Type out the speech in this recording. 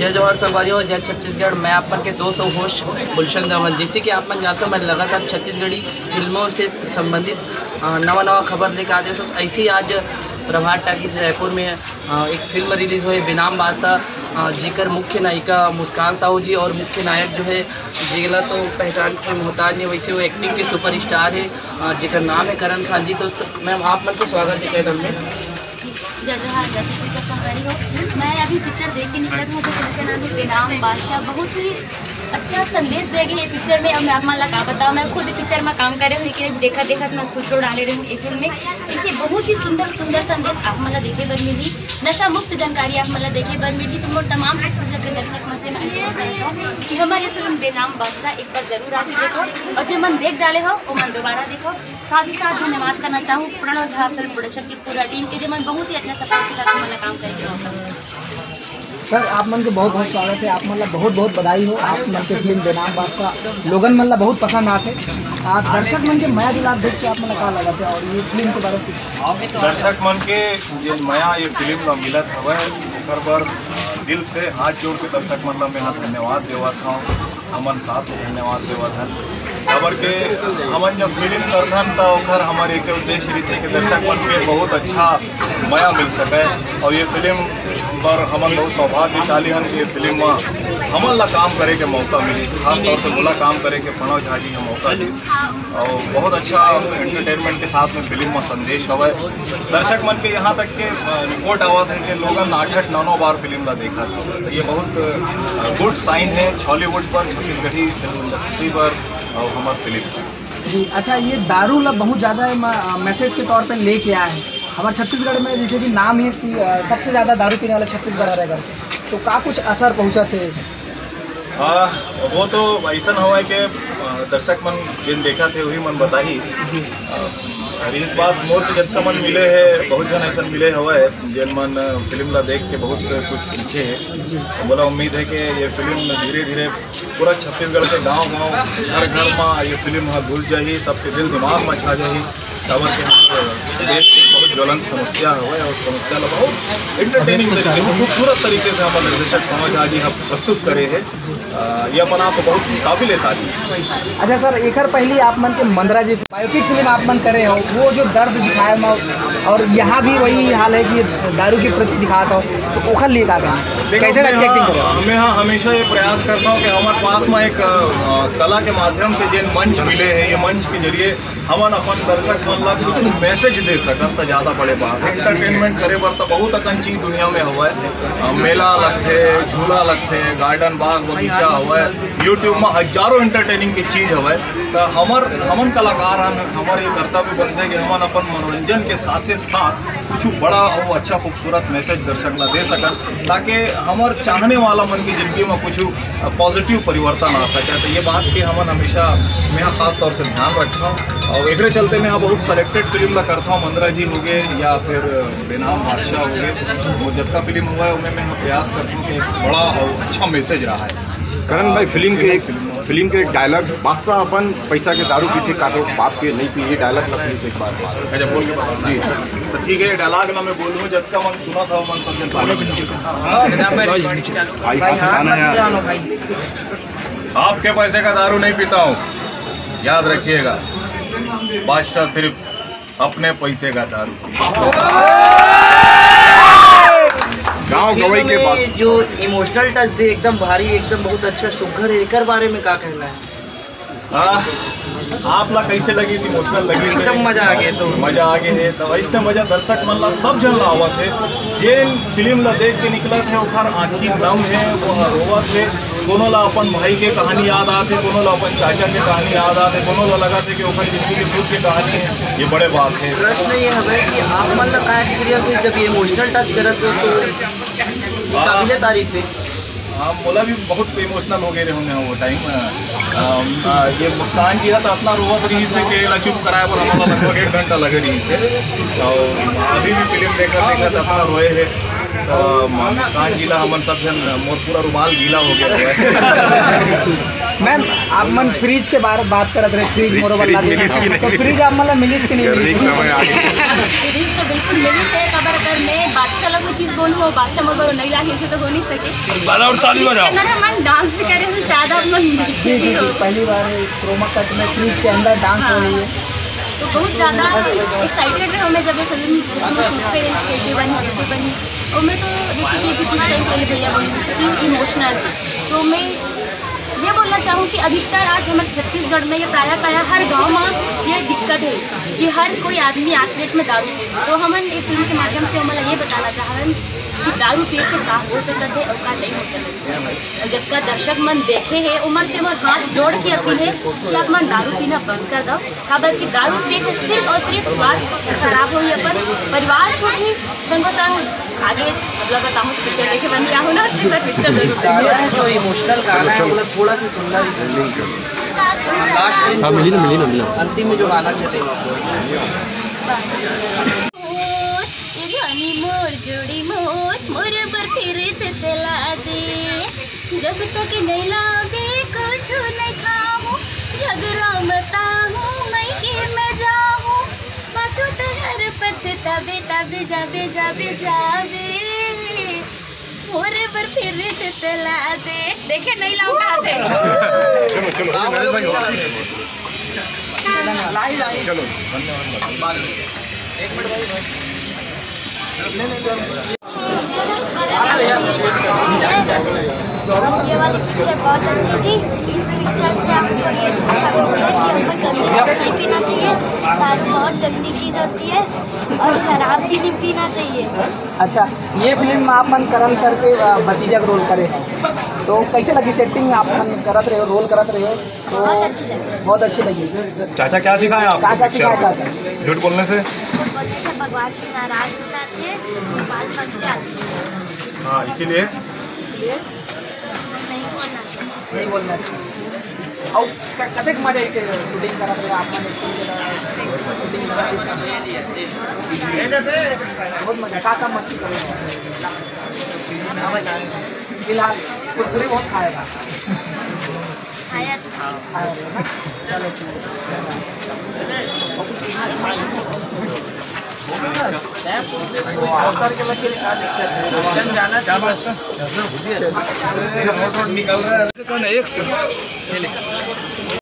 जय जवाहर संगवारियों और जय छत्तीसगढ़। मैं आप के 200 होस्ट गुलशन धवन। जैसे कि आप जानते हो, मैं लगातार छत्तीसगढ़ी फिल्मों से संबंधित नवा खबर लेकर आते हो। तो ऐसे ही आज प्रभात टाकीज जयपुर में एक फिल्म रिलीज़ हुई बेनाम बादशाह, जिकर मुख्य नायिका मुस्कान साहू जी और मुख्य नायक जो है जिगला तो पहचान के मोहताज नहीं, वैसे वो एक्टिंग के सुपरस्टार है जिकर नाम है करण खान जी। तो मैम आप लोग को स्वागत है कैडल में। जय जवाहर जय छत्तीसगढ़ संगवारी हो। मैं अभी पिक्चर देख के निकला था, मुझे फिल्म का नाम है बेनाम बादशाह। बहुत ही अच्छा संदेश देगी ये पिक्चर में। अब मैं आप ला का बताऊँ, मैं खुद पिक्चर में काम कर रही हूँ, लेकिन देखा तो मैं खुद डाले रही हूँ ये फिल्म में। इसे बहुत ही सुंदर संदेश आप मला देखे बर मिली, नशा मुक्त जानकारी आप मला देखे बर मिली। तो मोर तमाम छत्तीसगढ़ के दर्शक में से मैं अनुरोध करता हूँ कि हमारी फिल्म बेनाम बादशाह एक बार जरूर आके देखो, और जो मन देख डाले हो वो मन दोबारा देखो। साथ ही साथ धन्यवाद करना चाहूँ प्रणव झा फिल्म प्रोडक्शन की पूरा टीम के, जो मन बहुत ही अच्छा सपोर्ट के साथ हमारा काम करके। सर आप मन के बहुत बहुत स्वागत है, आप मतलब बहुत बहुत बधाई हो। आप मन के फिल्म बेनाम बादशाह लोगन मतलब बहुत पसंद आते। आप दर्शक मन के माया दिलात देख के आप मतलब का लगा थे, और ये फिल्म के बारे में कुछ दर्शक मन के जो माया ये फिल्म ला मिलत हवे ओकर बर दिल से हाथ जोड़ के दर्शक मन ला मैं धन्यवाद देवत हूँ। हमन साथ में धन्यवाद देवत हन खबर के हमन जब फिल्म करथन तो ओकर हमारे एक उद्देश्य रही कि दर्शक मन के बहुत अच्छा माया मिल सके। और ये फिल्म पर हमन बहुत सौभाग्यशाली हन कि ये फिल्म में हमन ला काम करे के मौका मिली, खासतौर से बोला काम करे के प्रणव झा जी का मौका मिली। और बहुत अच्छा एंटरटेनमेंट के साथ में फिल्म में संदेश हवे। दर्शक मन के यहाँ तक के रिपोर्ट आवत है कि लोगन 8-9 बार फिल्म ला देखा। तो ये बहुत गुड साइन है हॉलीवुड पर, छत्तीसगढ़ी फिल्म इंडस्ट्री पर और हमारे फिल्म जी। अच्छा, ये दारू ला बहुत ज़्यादा मैसेज के तौर पे लेके आए हैं हमारे छत्तीसगढ़ में, जैसे कि नाम है कि सबसे ज़्यादा दारू पीने वाला छत्तीसगढ़ रहेगा। तो का कुछ असर पहुँचा थे? वो तो ऐसा हुआ है कि दर्शक मन जिन देखा थे वही मन बताही जी। इस बात मोर से जितना मन मिले है, बहुत जन ऐसा मिले हुआ है जिन मन फिल्म ला देख के बहुत कुछ सीखे है। बोला उम्मीद है कि ये फिल्म धीरे धीरे पूरा छत्तीसगढ़ के गांव घर में ये फिल्म घुस जाही, सबके दिल दिमाग में छा जाही। खबर के हमारे देश की बहुत ज्वलंत समस्या है और समस्या ला बहुत एंटरटेनिंग तरीके से, खूबसूरत तरीके से हमारे निर्देशक प्रणव झा जी हम प्रस्तुत करे हैं। ये अपना आप बहुत काबिल तारीफ। अच्छा सर, एक पहले आप मन के मंदरा जी बायोपिक फिल्म आप मन करे हो, वो जो दर्द दिखाया मैं, और यहाँ भी वही हाल है कि दारू के प्रति दिखाता हो, तो ओखर लिए का कैसे एक्टिंग करो? मैं हमेशा ये प्रयास करता हूँ कि हमारे पास में एक कला के माध्यम से जिन मंच मिले हैं, ये मंच के जरिए हमन अपन दर्शक मन ला कुछ मैसेज दे सकत तो ज़्यादा बड़े बात। एंटरटेनमेंट करे बर तो बहुत अकन चीज दुनिया में हुआ है, मेला लगते, झूला लगते, गार्डन बाग बगीचा हुआ है, यूट्यूब में हजारों एंटरटेनिंग की चीज़ हुआ है। तो हमन कलाकार हन, हमारे कर्तव्य बनते हैं कि हमन अपन मनोरंजन के साथ साथ कुछ बड़ा और अच्छा खूबसूरत मैसेज दर्शक ला दे सकन, ताकि हमार चाहने वाला मन की जिंदगी में कुछ पॉजिटिव परिवर्तन आ सके। तो ये बात की हमन हमेशा मैं खास तौर से ध्यान रखता हूँ। और एक चलते मैं बहुत सेलेक्टेड फिल्म ला करता हूँ, मंदरा जी हो गए या फिर बेनाम बादशाह हो गए, वो जब का फिल्म हुआ है उनमें मैं प्रयास करता हूँ कि एक बड़ा और अच्छा मैसेज रहा है। करण भाई, फिल्म के एक डायलॉग, बादशाह अपन पैसा के दारू पीते काको बाप के नहीं पी, ये डायलॉग का प्लीज एक बार अच्छा बोल के बता जी। तो ठीक है, डायलॉग ना मैं बोलूँ जब का मन सुना था मन आपके पैसे का दारू नहीं पीता हूँ, याद रखिएगा, बादशाह सिर्फ अपने पैसे का दारू। गाँव गवई के बाद जो इमोशनल टच दे एकदम भारी, एकदम बहुत अच्छा सुघर है, एकर बारे में क्या कहना है? आप ला कैसे लगी? इमोशनल लगी से एकदम मजा आ गया। तो मजा आ गया है, तो ऐसे मजा दर्शक मन ला सब जन ला हुआ थे, जेन फिल्म ला देख के निकला थे ओखर आँखी नम है, वो रोवत है। कोनो ला अपन भाई के कहानी याद आते, कोनो ला अपन चाचा के कहानी याद आते, कोनो ला लगा थे कि ओखर जिंदगी के दुख की कहानी है। ये बड़े बात है। प्रश्न ये है कि आप मन ला का एक्सपीरियंस है जब ये इमोशनल टच करत हो तो काबिल तारीफ है? हाँ, बोला भी बहुत इमोशनल हो गए होंगे वो टाइम। ये मुस्कान जी तो अपना रोवत रही से के चुप कराए पर हमारा लगभग 1 घंटा लगे रही से। और अभी भी फिल्म देखा अपना रोए है। तो मुस्कान जिला हमन सब जन मोर पूरा रुमाल गीला हो गया है। मैम आप मन फ्रिज के बारे बात करते रहे, फ्रिज मोरोबर ला देना, तो फ्रिज आप मतलब मिलिस कि नहीं मिली? फ्रिज तो बिल्कुल मिली है। अगर मैं बादशाह लोग कोई चीज़ बोलूँ बादशाह मोरोबर नहीं लाके से तो हो नहीं सके। अंदर हम डांस भी करे तो शायद आप लोग जी जी जी, पहली बार क्रोमा कट में फ्रिज के अंदर डांस हो रही है, तो बहुत ज़्यादा एक्साइटेड रहे मैं जब ये फिल्म शूट पे कैसे बनी और मैं तो देखिए जितना टाइम पहले भैया बोली कि इमोशनल, तो मैं ये बोलना चाहूँ कि अधिकतर आज हमारे छत्तीसगढ़ में ये प्रायः हर गांव में ये दिक्कत है कि हर कोई आदमी आखिरत में दारू पी, तो हम ये फिल्म के माध्यम से हमारा ये बताना चाह रहे हैं कि दारू पी के का हो सकते है और का नहीं हो सकते। और जब का दर्शक मन देखे है उमर से हमारे हाथ जोड़ के अपील है कि आप मन दारू पीना बंद कर दो, खबर कि दारू पी के सिर्फ और सिर्फ स्वास्थ्य खराब हो या पर परिवार छोड़ ही संगोतंग आगे मतलब बताऊँ पिक्चर देखे बन क्या हो ना पिक्चर जो इमोशनल गाना है मतलब थोड़ा सा सुनना ही लास्ट मिली अंतिम में जो गाना चलेगा मोर जोड़ी मोर मोर पर फिर चला दे, जब तक नहीं लागे कुछ नहीं खाऊं झगड़ा मता हूँ मैं के मैं जाऊँ पाछू तहर पछतावे तबे जाबे जाबे जाबे मोर पर फिर चला दे। देखे नहीं लाऊं कहाँ थे चलो ये वाली पिक्चर बहुत अच्छी थी। इस पिक्चर से आपको ये शिक्षा मिलती है कि हमें गंदी चीज़ नहीं पीना चाहिए, दारू बहुत गंदी चीज़ होती है और शराब भी नहीं पीना चाहिए। अच्छा, ये फिल्म में आप मन करण सर के भतीजा का रोल करे हैं, तो कैसे लगी सेटिंग? आप मन करत रहे हो, रोल करत रहे हो, तो बहुत अच्छी लगी। चाचा क्या सिखाया आपको? क्या सिखाया चाचा? झूठ बोलने से भगवान से नाराज हो जाते हैं, बाल पक जाते हैं। हाँ, इसीलिए नहीं बोलना चाहिए। और कतेक मजा इसे शूटिंग करत रहे आप मन शूटिंग बहुत मजा का मस्ती करो। फिलहाल कुरकुरे बहुत खाएगा चलो के वकील क्या दिक्कत है जाना चाहिए।